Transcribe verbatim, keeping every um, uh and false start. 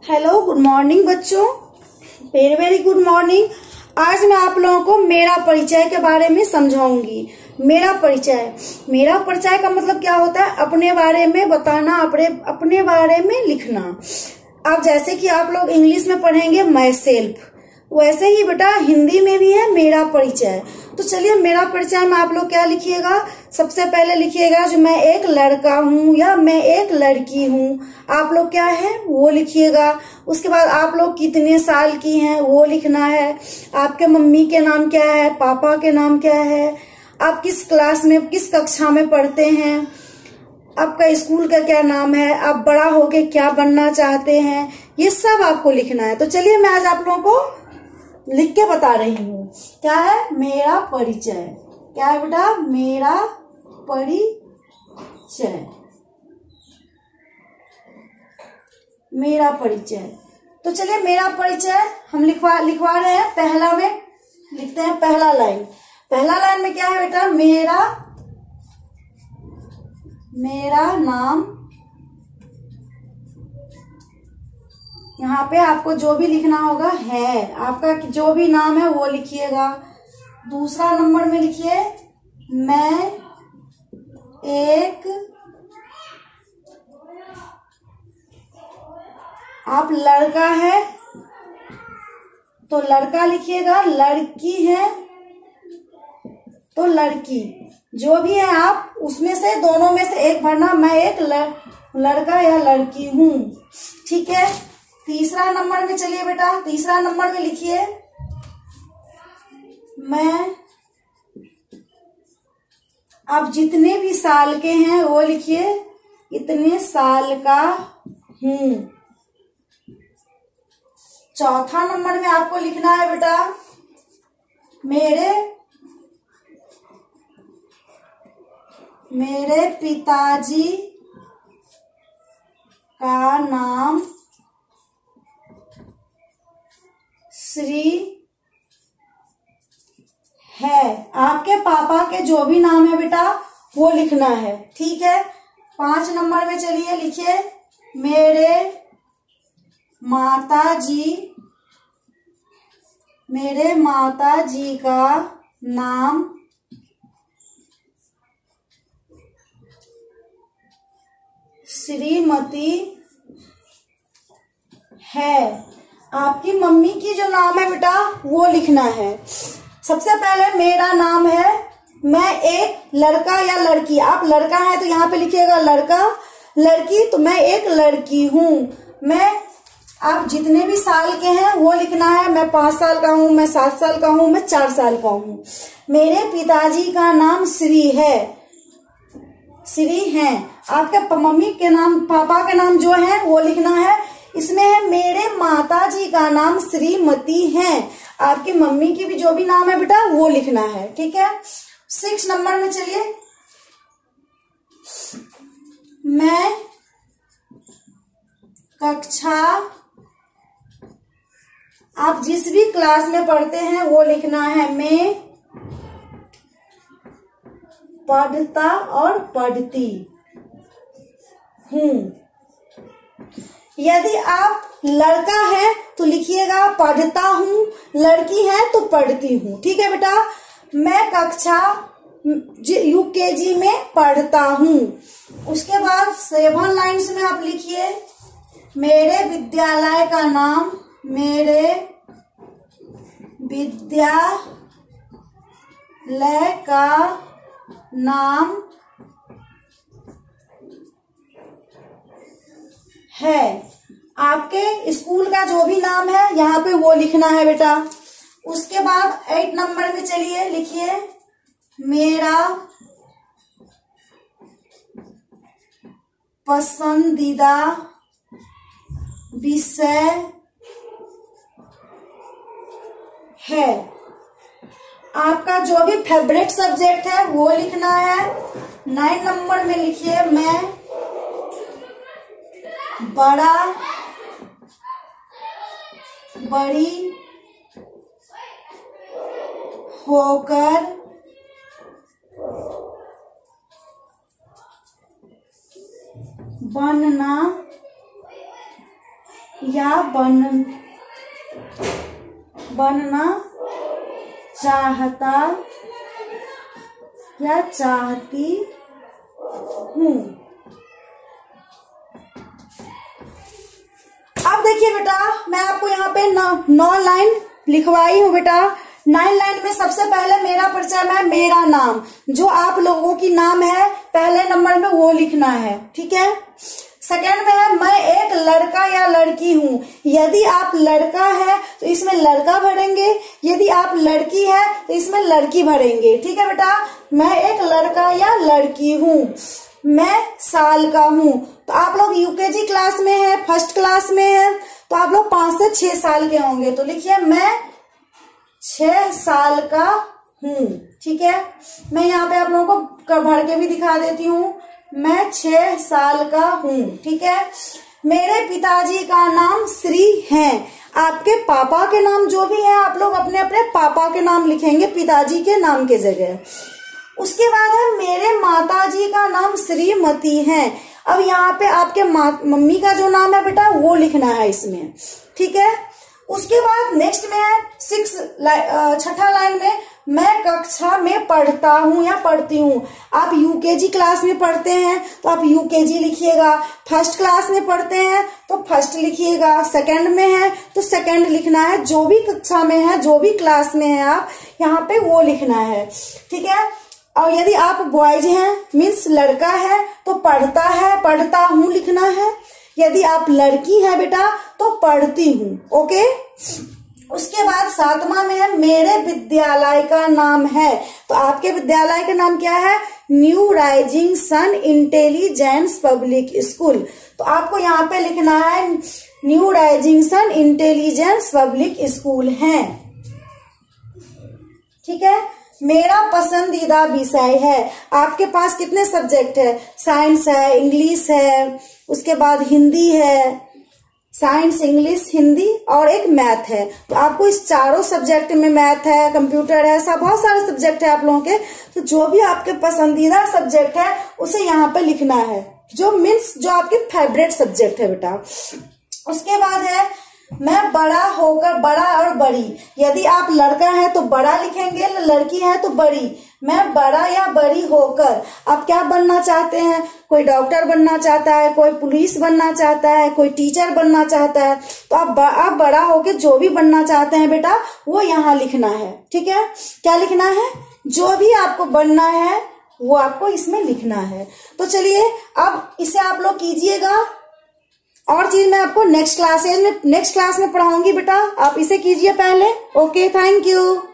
Hello, good morning बच्चों। Very very good morning. आज मैं आप लोगों को मेरा परिचय के बारे में समझाऊंगी। मेरा परिचय मेरा परिचय का मतलब क्या होता है? अपने बारे में बताना, अपने अपने बारे में लिखना। अब जैसे कि आप लोग इंग्लिश में पढ़ेंगे माई सेल्फ, वैसे ही बेटा हिंदी में भी है मेरा परिचय। तो चलिए, मेरा परिचय में आप लोग क्या लिखिएगा? सबसे पहले लिखिएगा जो मैं एक लड़का हूँ या मैं एक लड़की हूँ। आप लोग क्या है वो लिखिएगा। उसके बाद आप लोग कितने साल की हैं वो लिखना है। आपके मम्मी के नाम क्या है, पापा के नाम क्या है, आप किस क्लास में, किस कक्षा में पढ़ते हैं, आपका स्कूल का क्या नाम है, आप बड़ा होके क्या बनना चाहते हैं, ये सब आपको लिखना है। तो चलिए, मैं आज आप लोगों को लिख के बता रही हूँ। क्या है? मेरा परिचय। क्या है बेटा? मेरा परिचय। मेरा परिचय। तो चलिए, मेरा परिचय हम लिखवा लिखवा रहे हैं। पहला में लिखते हैं, पहला लाइन। पहला लाइन में क्या है बेटा? मेरा मेरा नाम। यहाँ पे आपको जो भी लिखना होगा है, आपका जो भी नाम है वो लिखिएगा। दूसरा नंबर में लिखिए, मैं एक, आप लड़का है तो लड़का लिखिएगा, लड़की है तो लड़की, जो भी है आप उसमें से दोनों में से एक भरना। मैं एक लड़का या लड़की हूँ, ठीक है। तीसरा नंबर में चलिए बेटा, तीसरा नंबर में लिखिए, मैं, आप जितने भी साल के हैं वो लिखिए, इतने साल का हूं। चौथा नंबर में आपको लिखना है बेटा, मेरे मेरे पिताजी का नाम श्री है। आपके पापा के जो भी नाम है बेटा वो लिखना है, ठीक है। पांच नंबर में चलिए लिखिए, मेरे माता जी मेरे माता जी का नाम श्रीमती है। आपकी मम्मी की जो नाम है बेटा वो लिखना है। सबसे पहले मेरा नाम है, मैं एक लड़का या लड़की, आप लड़का है तो यहाँ पे लिखिएगा लड़का, लड़की तो मैं एक लड़की हूँ। मैं, आप जितने भी साल के हैं वो लिखना है। मैं पांच साल का हूँ, मैं सात साल का हूँ, मैं चार साल का हूँ। मेरे पिताजी का नाम श्री है, श्री हैं। आपके मम्मी के नाम, पापा के नाम जो है वो लिखना है। इसमें है मेरे माता जी का नाम श्रीमती हैं। आपकी मम्मी की भी जो भी नाम है बेटा वो लिखना है, ठीक है। सिक्स नंबर में चलिए, मैं कक्षा, आप जिस भी क्लास में पढ़ते हैं वो लिखना है। मैं पढ़ता और पढ़ती हूँ। यदि आप लड़का है तो लिखिएगा पढ़ता हूँ, लड़की है तो पढ़ती हूँ, ठीक है बेटा। मैं कक्षा यूकेजी में पढ़ता हूँ। उसके बाद सेवन लाइन्स में आप लिखिए, मेरे विद्यालय का नाम, मेरे विद्यालय का नाम है। आपके स्कूल का जो भी नाम है यहाँ पे वो लिखना है बेटा। उसके बाद एट नंबर में चलिए लिखिए, मेरा पसंदीदा विषय है। आपका जो भी फेवरेट सब्जेक्ट है वो लिखना है। नाइन नंबर में लिखिए, मैं बड़ा बड़ी होकर बनना या बन बनना चाहता या चाहती हूँ। अब देखिए बेटा, मैं आपको यहाँ पे नौ लाइन लिखवाई हूँ बेटा। नाइन लाइन में सबसे पहले मेरा परिचय में मेरा नाम, जो आप लोगों की नाम है पहले नंबर में वो लिखना है, ठीक है। सेकंड में है मैं एक लड़का या लड़की हूँ। यदि आप लड़का है तो इसमें लड़का भरेंगे, यदि आप लड़की है तो इसमें लड़की भरेंगे, ठीक है बेटा। मैं एक लड़का या लड़की हूँ। मैं साल का हूँ, तो आप लोग यूकेजी क्लास में है, फर्स्ट क्लास में है, तो आप लोग पांच से छह साल के होंगे, तो लिखिए मैं छह साल का हूँ, ठीक है। मैं यहाँ पे आप लोगों को भर के भी दिखा देती हूँ। मैं छह साल का हूँ, ठीक है। मेरे पिताजी का नाम श्री है। आपके पापा के नाम जो भी है आप लोग अपने अपने पापा के नाम लिखेंगे पिताजी के नाम के जगह। उसके बाद है मेरे माताजी का नाम श्रीमती है। अब यहाँ पे आपके मम्मी का जो नाम है बेटा वो लिखना है इसमें, ठीक है। उसके बाद नेक्स्ट में है सिक्स छठा लाइन में मैं कक्षा में पढ़ता हूँ या पढ़ती हूँ। आप यूकेजी क्लास में पढ़ते हैं तो आप यूकेजी लिखिएगा, फर्स्ट क्लास में पढ़ते हैं तो फर्स्ट लिखिएगा, सेकंड में है तो सेकंड लिखना है। जो भी कक्षा में है, जो भी क्लास में है आप यहाँ पे वो लिखना है, ठीक है। और यदि आप बॉयज हैं मीन्स लड़का है तो पढ़ता है, पढ़ता हूँ लिखना है। यदि आप लड़की है बेटा तो पढ़ती हूँ, ओके। उसके बाद सातवां में है मेरे विद्यालय का नाम है। तो आपके विद्यालय का नाम क्या है? New rising sun intelligence public school. तो आपको यहाँ पे लिखना है new rising sun intelligence public school है, ठीक है। मेरा पसंदीदा विषय है। आपके पास कितने सब्जेक्ट है? साइंस है, इंग्लिश है, उसके बाद हिंदी है, साइंस, इंग्लिश, हिंदी और एक मैथ है। तो आपको इस चारों सब्जेक्ट में, मैथ है, कंप्यूटर है, सब बहुत सारे सब्जेक्ट है आप लोगों के, तो जो भी आपके पसंदीदा सब्जेक्ट है उसे यहाँ पे लिखना है, जो मीन्स जो आपके फेवरेट सब्जेक्ट है बेटा। उसके बाद है मैं बड़ा होकर, बड़ा और बड़ी। यदि आप लड़का है तो बड़ा लिखेंगे, लड़की है तो बड़ी। मैं बड़ा या बड़ी होकर, आप क्या बनना चाहते हैं? कोई डॉक्टर बनना चाहता है, कोई पुलिस बनना चाहता है, कोई टीचर बनना चाहता है, तो आप आप बड़ा होकर जो भी बनना चाहते हैं बेटा वो यहाँ लिखना है, ठीक है। क्या लिखना है? जो भी आपको बनना है वो आपको इसमें लिखना है। तो चलिए अब इसे आप लोग कीजिएगा, और चीज मैं आपको नेक्स्ट क्लासेज में नेक्स्ट क्लास में पढ़ाऊंगी बेटा, आप इसे कीजिए पहले। Okay, thank you.